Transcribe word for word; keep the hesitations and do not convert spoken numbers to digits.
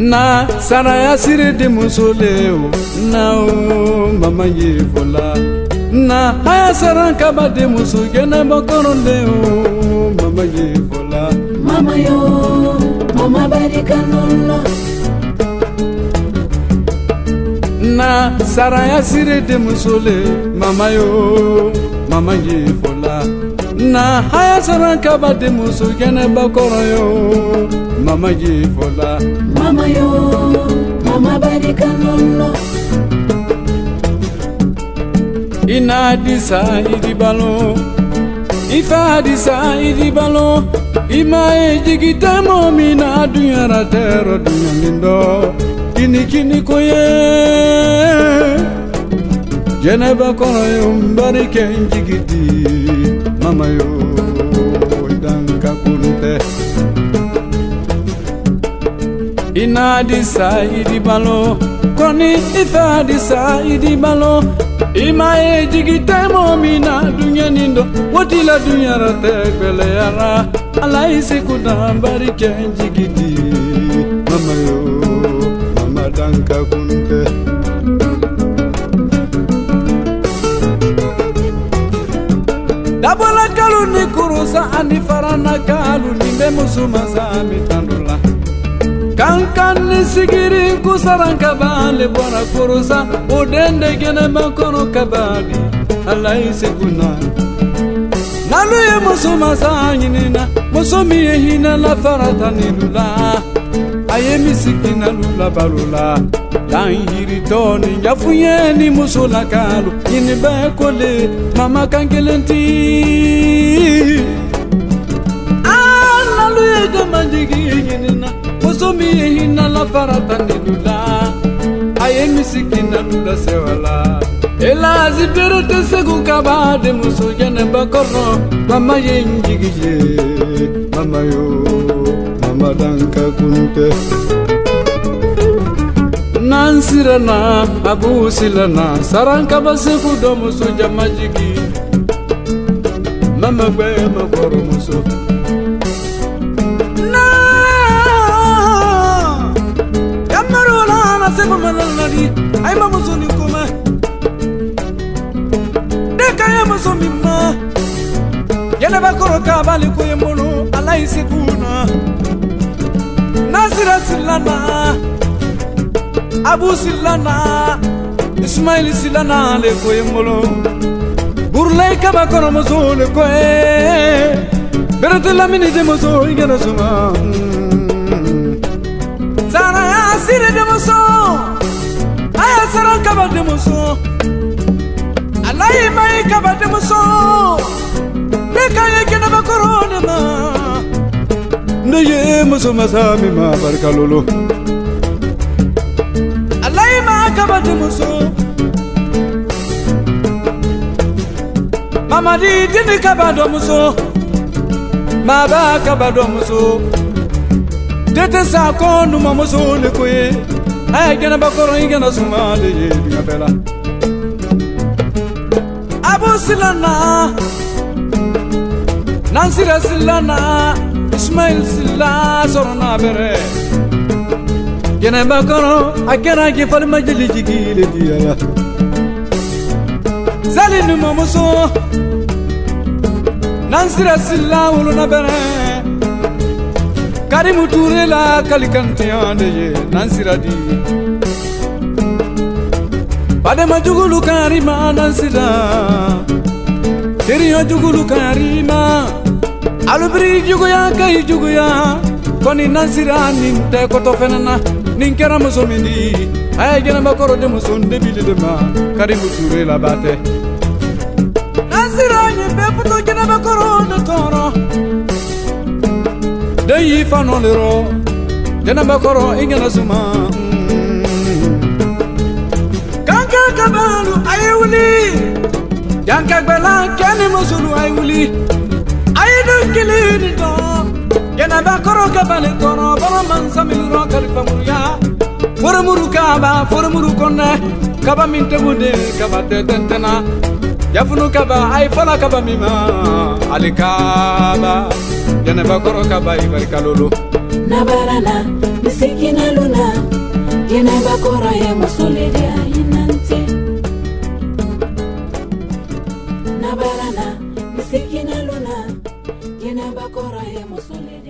na saraya sire de musoleo na o mama ye fola na haya saranka ba de musu gena bokoronde o mama ye fola mama yo mama barika nonna na saraya sire de musole mama yo mama ye fola na haya saranka ba de musu gena bokoronde yo mama ye fola mama yo mama barika nonna ina disa idi balo ifa disa idi balo ima e jigita momina dunyara tero dunyamindo kini kini koye jeneba kono yo mbarike jigiti mama yo danka kunte ina disa idi balo koni ifa disa idi balo ima e jigita momina dunya nindo woti la dunya rate kwele yara ala isi kuna barike jigiti mama yo mama danka kunte dabola kalu ni kurusa ani farana kalu ni bemusuma sami tandula kankan ni sigiri kusaranka bale bora kurusa udende gene makono kabadi alai sekuna nalu ye musuma sanyina musumi hina la farata nilula aye misikina lula balula danhiri toni yafuye ni musula kalu yini bakole mama kangelenti ah nalu ye jamajigi yinina musumi hina la farata nilula aye misikina lula sewala ela zibirte segu kabade musu jene bakorno mama yenjigije mama yo mama danka kunte nansirana abusilana saranka baseku do musu jamajigi mama gbe makoro musu na yamarula na seku manalani ay mamusu ni kuma kaya musomima yana bakoro kabali kuyembono alai sekuna nasira silana abu silana ismail silana le kuyembolo burlai kabakoro mozole koe berate lamini de mozo igana suma zara ya sire de mozo aya saran kabade mozo alai mai kabade muso deka yake na bakorona ma ndaye muso masami ma barkalolo alai ma kabade muso mama di dini kabado muso ma ba kabado muso tete sa konu ma muso le koye ay gena bakorona igena suma de dinga bela abu silana nansira silana ismail sila sorona bere gene bakoro akera ke fal majli jigile diala zalinu mamuso nansira sila uluna bere karimu turela kalikantiande ye nansira di Pada majugulu karima nansira Teriyo jugulu karima Alubri jugu ya kai jugu ya Koni nansira ninte koto fenana Ninkera musomini Aya gena bakoro de musonde bili de ma Karimu ture la bate Nansira nyembe puto gena bakoro de toro Deyi fano lero Gena bakoro ingena suma kabalu ayuli yanka gbela keni musulu ayuli ayidu kilini to yana bakoro kabale toro boro mansa milro kalifa muruya foro muru kaba foro muru konne kaba minte bude kaba tetentena yafunu kaba ay fala kaba mima alikaba yana bakoro kaba ibarkalolo nabarana misikina luna yena bakora ye musolede ayinante nabarana misikina luna yena bakora ye musolede